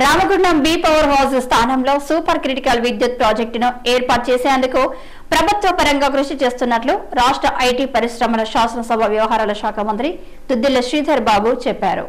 Ramagundam B power house స్థానంలో super critical విద్యుత్ ప్రాజెక్టును ఏర్పాటు చేసేందుకు ప్రభుత్వ పరంగా కృషి చేస్తున్నట్లు రాష్ట్ర ఐటీ పరిశ్రమల శాసనసభ వ్యవహారాల శాఖ మంత్రి దుద్దిళ్ల శ్రీధర్ బాబు చెప్పారు.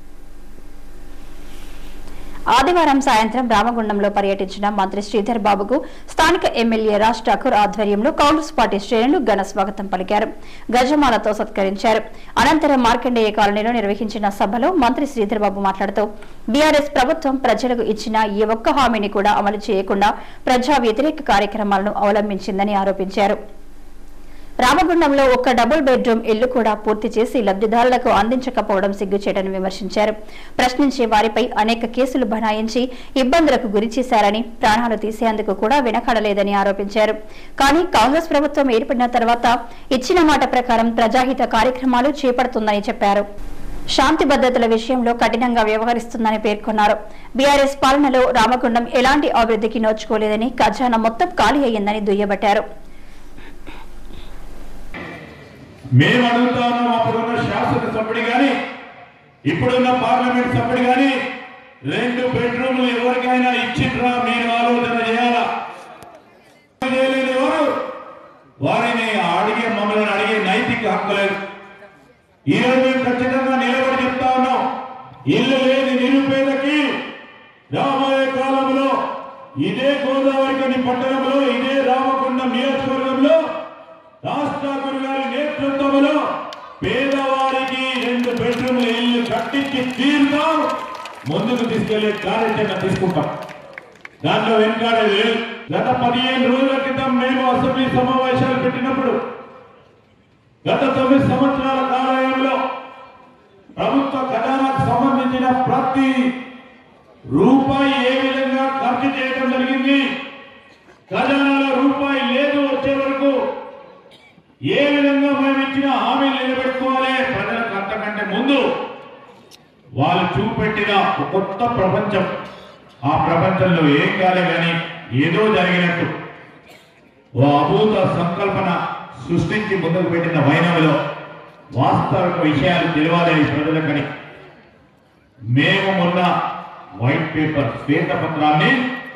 ఆదివారం సాయంత్రం రామగుండంలో పర్యటించిన మంత్రి శ్రీధర్ బాబుకు స్థానిక ఎమ్మెల్యే రాజ్ ఠాకూర్ ఆధ్వర్యంలో కాంగ్రెస్ పార్టీ శ్రేణులు ఘన స్వాగతం పలికారు. గజమాలతో సత్కరించారు. అనంతరం మార్కండేయ కాలనీలో నిర్వహించిన సభలో మంత్రి శ్రీధర్ బాబు మాట్లాడుతూ బీఆర్ఎస్ ప్రభుత్వం ప్రజలకు ఇచ్చిన ఏ ఒక్క హామీని కూడా అమలు చేయకుండా ప్రజా వ్యతిరేక కార్యక్రమాలను అవలంబించిందని ఆరోపించారు. రామగుండంలో ఒక్క డబుల్ బెడ్రూమ్ ఇల్లు కూడా పూర్తి చేసి లబ్ధిదారులకు అందించకపోవడం సిగ్గుచేటని విమర్శించారు. ప్రశ్నించే వారిపై అనేక కేసులు బనాయించి ఇబ్బందులకు గురి చేశారని, ప్రాణాలు తీసేందుకు కూడా వెనకాడలేదని ఆరోపించారు. కానీ కాంగ్రెస్ ప్రభుత్వం ఏర్పడిన తర్వాత ఇచ్చిన మాట ప్రకారం ప్రజాహిత కార్యక్రమాలు చేపడుతుందని చెప్పారు. శాంతి భద్రతల విషయంలో కఠినంగా వ్యవహరిస్తుందని పేర్కొన్నారు. బీఆర్ఎస్ పాలనలో రామగుండం ఎలాంటి అభివృద్ధికి నోచుకోలేదని, ఖజానా మొత్తం ఖాళీ అయ్యిందని దుయ్యబట్టారు. మేము అడుగుతాను, అప్పుడున్న శాసనసభ్యుడు గాని ఇప్పుడున్న పార్లమెంట్ సభ్యుడు గాని 2 బెడ్రూమ్లు ఎవరికైనా ఇచ్చిండ్రా మీరు ఆలోచన చేయాలా? వారిని మమ్మల్ని అడిగే నైతిక హక్కు లేదు. ఈరోజు మేము ఖచ్చితంగా నిలబడి చెప్తా ఉన్నాం, ఇల్లు లేని నిరుపేదకి రాబోయే కాలంలో ఇదే గోదావరి పట్టణంలో, ఇదే రామగుండం నియోజకవర్గంలో రాజ్ ఠాకూర్ గారి నేతృత్వంలో పేదవారికి 2 బెడ్రూమ్ల ఇల్లు కట్టించి తీరుతాం, ముందుకు తీసుకెళ్లే కార్యాచరణ తీసుకుంటాం. దాంట్లో వెనుకాడేది లేదు. గత 15 రోజుల క్రితం మేము అసెంబ్లీ సమావేశాలు పెట్టినప్పుడు గత 9 సంవత్సరాల కాలంలో ప్రభుత్వ ఖజానాకు సంబంధించిన ప్రతి రూపాయి ఏ విధంగా ఖర్చు చేయడం జరిగింది, ఖజానాలో రూపాయి లేదు వచ్చే వరకు ఏ విధంగా మేము ఇచ్చిన హామీలు నిలబెట్టుకోవాలి, ప్రజలకు అంతకంటే ముందు వాళ్ళు చూపెట్టిన కొత్త ప్రపంచం, ఆ ప్రపంచంలో ఏం కాలే కానీ ఏదో జరిగినట్టు ఓ అభూత సంకల్పన సృష్టించి ముందుకు పెట్టిన వైనంలో వాస్తవిక విషయాలు తెలియాలి ప్రజలకని మేము మొన్న వైట్ పేపర్ శ్వేతపత్రాన్ని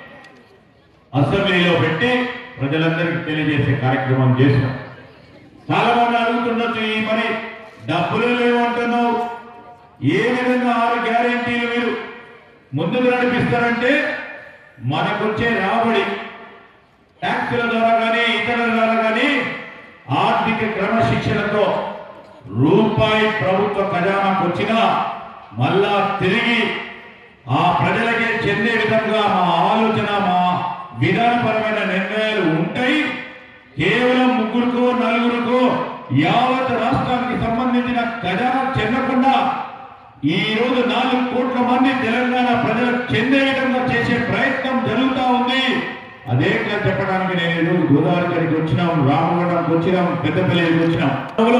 అసెంబ్లీలో పెట్టి ప్రజలందరికీ తెలియజేసే కార్యక్రమం చేసినాం. చాలా మంది అడుగుతుండొచ్చు, ఈ మరి డబ్బులు లేవంటున్నావు, ఏ విధంగా 6 గ్యారెంటీలు మీరు ముందుకు నడిపిస్తారంటే మనకొచ్చే రాబడి ట్యాక్సుల ద్వారా కానీ ఇతరుల ద్వారా కానీ ఆర్థిక క్రమశిక్షణతో రూపాయి ప్రభుత్వ ఖజానాకు వచ్చినా మళ్ళా తిరిగి ఆ ప్రజలకే చెందే విధంగా మా ఆలోచన, మా విధానపరమైన నిర్ణయాలు ఉంటాయి. కేవలం 3కో 4కో యావత్ రాష్ట్రానికి సంబంధించిన ఖజానా చెందకుండా ఈ రోజు 4 కోట్ల మంది తెలంగాణ ప్రజలకు చెందే విధంగా చేసే ప్రయత్నం జరుగుతూ ఉంది. అదే చెప్పడానికి నేను ఈరోజు గోదావరి గారికి వచ్చినాం, రామగుండంకి వచ్చినాం, పెద్దపల్లికి వచ్చినాం.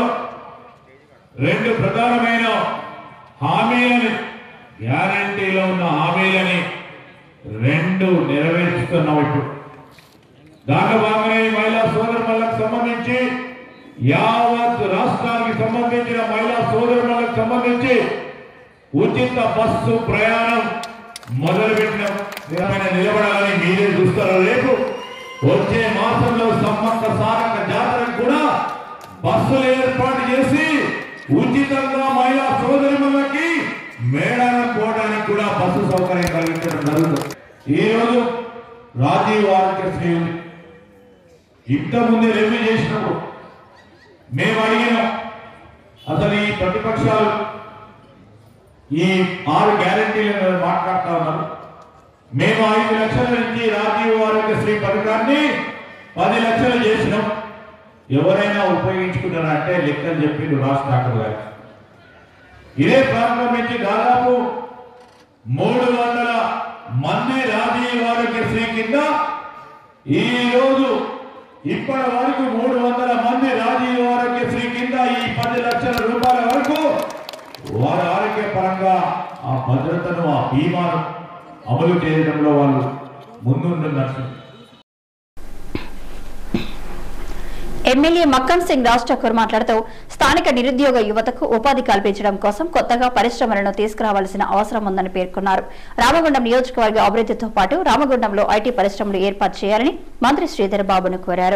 2 ప్రధానమైన హామీలని, గ్యారంటీలో ఉన్న హామీలని 2 నెరవేర్చుతున్నాం. ఇప్పుడు దాంట్లో భాగంగా మహిళా సోదరులకు సంబంధించి యావత్ రాష్ట్రానికి సంబంధించిన మహిళా సోదరులకు సంబంధించి ఉచిత బస్సు ప్రయాణం మొదలుపెట్టినాం. నిలబడాలని మీరే చూస్తారో రేపు వచ్చే మాసంలో సమ్మక్క సారక్క జాతరకు కూడా బస్సులు ఏర్పాటు చేసి ఉచితంగా మహిళా సోదరులకి మేడారం పోవడానికి కూడా బస్సు సౌకర్యం కలిగించడం జరుగుతుంది. ఈరోజు రాజీవ్ ఆరోగ్యశ్రీ ఉంది. ఇంతకుముందే రివ్యూ చేసినప్పుడు మేము అడిగినాం, అసలు ఈ ప్రతిపక్షాలు ఈ 6 గ్యారెంటీలను మాట్లాడుతూ ఉన్నారు. మేము 5 లక్షల నుంచి రాజీవ్ ఆరోగ్యశ్రీ పథకాన్ని 10 లక్షలు చేసినాం. ఎవరైనా ఉపయోగించుకున్నారంటే లెక్కలు చెప్పిండు రాజ్ ఠాకూర్ గారు. ఇదే ప్రారంభించి దాదాపు 300 మంది రాజీవ్ ఆరోగ్యశ్రీ కింద ఈ రోజు ఇప్పటి వరకు 300 మంది రాజీవ్ ఆరోగ్యశ్రీ కింద ఈ 10 లక్షల రూపాయల వరకు వారి ఆరోగ్య పరంగా ఆ భద్రతను, ఆ బీమాను అమలు చేయడంలో వాళ్ళు ముందుంటున్నారు. ఎమ్మెల్యే మక్కన్ సింగ్ రాజ్ ఠాకూర్ మాట్లాడుతూ స్థానిక నిరుద్యోగ యువతకు ఉపాధి కల్పించడం కోసం కొత్తగా పరిశ్రమలను తీసుకురావాల్సిన అవసరం ఉందని పేర్కొన్నారు. రామగుండం నియోజకవర్గ అభివృద్ధితో పాటు రామగుండంలో ఐటీ పరిశ్రమలు ఏర్పాటు చేయాలని మంత్రి శ్రీధర్ బాబును కోరారు.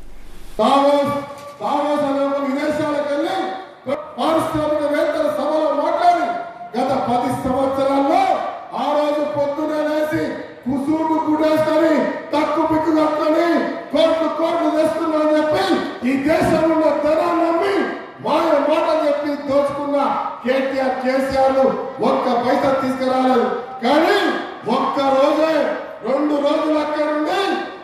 గత 10 సంవత్సరాల్లో ఆ రోజు పొద్దునే లేచి కుసూడు గుడేసుకొని తక్కువ పిక్కు కట్టుకొని కోట్లు తెస్తున్నా అని చెప్పి ఈ దేశంలో ఉన్న ధనాన్ని నమ్మి మాయ మాట చెప్పి దోచుకున్న కేటీఆర్ కేసీఆర్ ఒక్క పైసా తీసుకురాలేదు. కానీ ఒక్క రోజే 2 రోజులు అక్కడ నుండి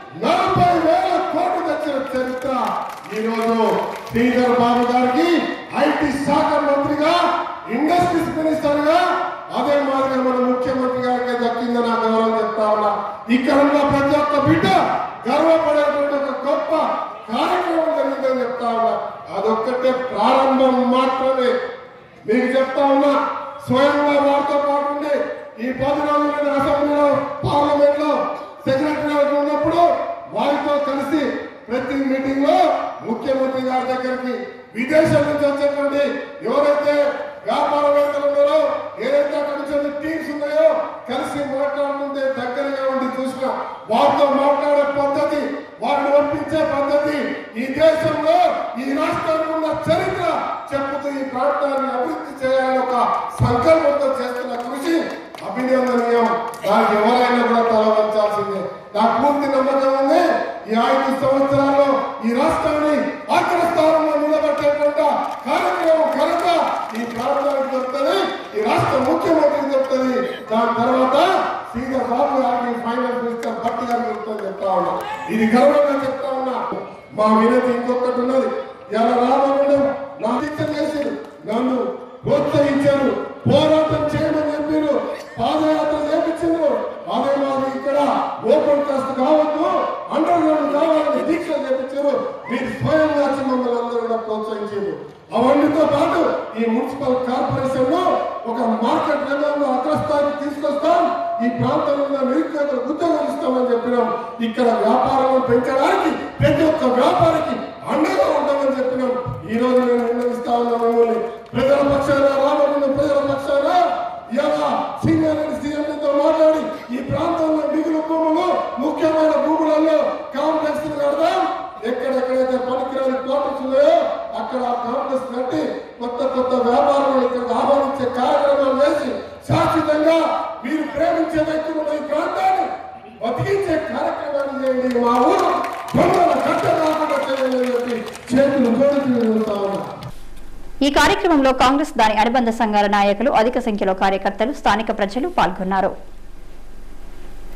40,000 కోట్లు తెచ్చిన చరిత్ర ఈ రోజు శ్రీధర్ బాబు గారికి ఐటీ శాఖ మంత్రిగా ఇండస్ట్రీస్ మినిస్టర్ గా అదే మాదిరిగా మన ముఖ్యమంత్రి గారికి దక్కిందని నా గౌరవం చెప్తా ఉన్నా. ఇక్కడ ఉన్న ప్రతి ఒక్క బిడ్డ గర్వపడేటువంటి ఒక గొప్ప కార్యక్రమం జరిగిందని చెప్తా ఉన్నా. అదొక్కటే ప్రారంభం మాత్రమే. మీకు చెప్తా ఉన్నా, స్వయంగా వారితో పాటు ఈ 10 రోజుల అసెంబ్లీలో పార్లమెంట్ లో సెక్రటరీ ఉన్నప్పుడు వారితో కలిసి ప్రతి మీటింగ్ లో ముఖ్యమంత్రి గారి దగ్గరికి విదేశాల నుంచి వచ్చేటువంటి ఎవరైతే వ్యాపారవేత్తలు ఉన్నారో, ఏదైతే అక్కడ నుంచి టీమ్స్ ఉన్నాయో కలిసి మాట్లాడుతుంటే దగ్గరగా ఉండి చూసిన వారితో మాట్లాడే పద్ధతి, వారిని ఒప్పించే పద్ధతి, ఈ దేశంలో ఈ రాష్ట్రానికి ఉన్న చరిత్ర చెప్పుతూ ఈ ప్రాంతాన్ని అభివృద్ధి చేయాలని ఒక సంకల్పంతో చేస్తున్న కృషి అభినందనీయం. దానికి ఎవరైనా కూడా తలవంచాల్సిందే. నాకు పూర్తి నమ్మకం ఉంది, ఈ 5 సంవత్సరాల్లో ఈ రాష్ట్రాన్ని అగ్రస్థానంలో నిలబెట్టేటువంటి కార్యక్రమం ఘనత ఈ ప్రాంతానికి దొరుకుతుంది, ఈ రాష్ట్ర ముఖ్యమంత్రికి దొరుకుతుంది. దాని తర్వాత శ్రీధర్ బాబు గారికి ఫైనాన్స్ మినిస్టర్ భట్టి గారికి దొరుకుతుంది చెప్తా ఉన్నా. ఇది గర్వంగా చెప్తా ఉన్నా. మా వినతి ఇంకొకటి ఉన్నది. ఇలా రామగుండం నా శిక్షణ చేసి నన్ను ప్రోత్సహించారు, పోరాటం చేయమని చెప్పారు, పాదయాత్ర చేపించారు. అదే మాది ఇక్కడ ఓపెన్ కాస్ట్ కావద్దు, అండర్ గ్రౌండ్ కావాలని దీక్ష చేపించారు. మీరు స్వయంగా మమ్మల్ని అందరూ కూడా ప్రోత్సహించారు. అవన్నీతో పాటు ఈ మున్సిపల్ కార్పొరేషన్ లో ఒక మార్కెట్ రంగంలో అగ్రస్థాయికి తీసుకొస్తాం, ఈ ప్రాంతంలో ఉన్న నిరుద్యోగులకు ఉద్యోగాలు ఇస్తామని చెప్పినాం. ఇక్కడ వ్యాపారాలను పెంచడానికి ప్రతి ఒక్క వ్యాపారికి అండగా ఉంటామని చెప్పినాం. ఈ రోజు నేను నిర్ణయిస్తా ఉన్నా, మిమ్మల్ని ప్రజల పక్షాన, రామగుండం ప్రజల పక్షాన ఇలా సీనియర్ సీఎంతో మాట్లాడి ఈ ప్రాంతంలో మిగులు భూములు, ముఖ్యమైన భూములలో కాంప్లెక్స్ కడదాం. ఎక్కడెక్కడైతే పనికిరాని క్వార్టర్స్ ఉన్నాయో అక్కడ కాంప్లెక్స్ కట్టి కొత్త వ్యాపారాలు ఇక్కడ ఆహ్వానించే కార్యక్రమాలు చేసి శాశ్వతంగా మీరు ప్రేమించే వ్యక్తులు ఈ ప్రాంతాన్ని బతికించే కార్యక్రమాన్ని చేయండి. మా ఊరు దొంగల కట్ట రాకుండా చేయాలని చెప్పి చేతులు జోడించి వెళ్తా ఉన్నా. ఈ కార్యక్రమంలో కాంగ్రెస్ దాని అనుబంధ సంఘాల నాయకులు, అధిక సంఖ్యలో కార్యకర్తలు, స్థానిక ప్రజలు పాల్గొన్నారు.